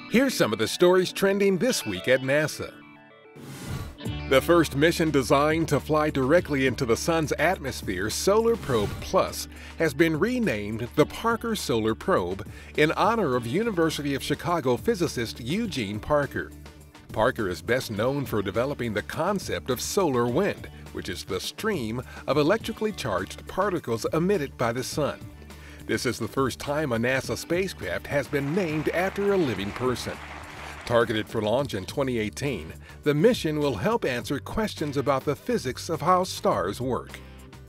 Here's some of the stories trending this week at NASA. The first mission designed to fly directly into the Sun's atmosphere, Solar Probe Plus, has been renamed the Parker Solar Probe in honor of University of Chicago physicist Eugene Parker. Parker is best known for developing the concept of solar wind, which is the stream of electrically charged particles emitted by the Sun. This is the first time a NASA spacecraft has been named after a living person. Targeted for launch in 2018, the mission will help answer questions about the physics of how stars work.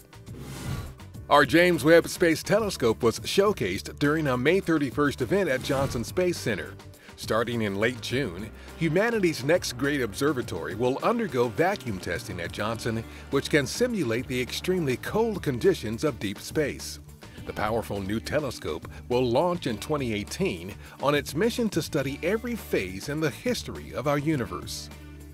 Our James Webb Space Telescope was showcased during a May 31st event at Johnson Space Center. Starting in late June, humanity's next great observatory will undergo vacuum testing at Johnson, which can simulate the extremely cold conditions of deep space. The powerful new telescope will launch in 2018 on its mission to study every phase in the history of our universe.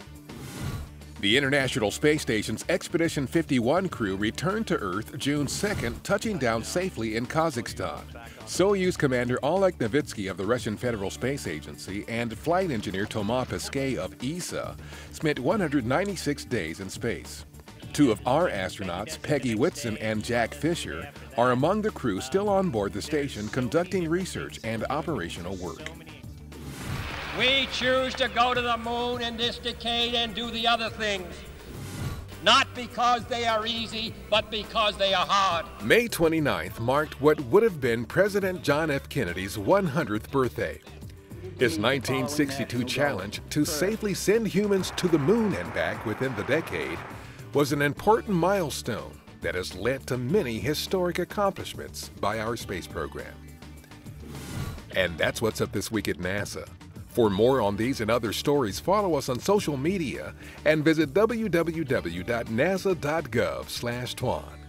The International Space Station's Expedition 51 crew returned to Earth June 2nd, touching down safely in Kazakhstan. Soyuz Commander Oleg Novitsky of the Russian Federal Space Agency and flight engineer Thomas Pesquet of ESA spent 196 days in space. Two of our astronauts, Peggy Whitson and Jack Fisher, are among the crew still on board the station conducting research and operational work. We choose to go to the moon in this decade and do the other things, not because they are easy, but because they are hard. May 29th marked what would have been President John F. Kennedy's 100th birthday. His 1962 challenge to safely send humans to the moon and back within the decade was an important milestone that has led to many historic accomplishments by our space program. And that's what's up this week at NASA. For more on these and other stories, follow us on social media and visit www.nasa.gov/twan.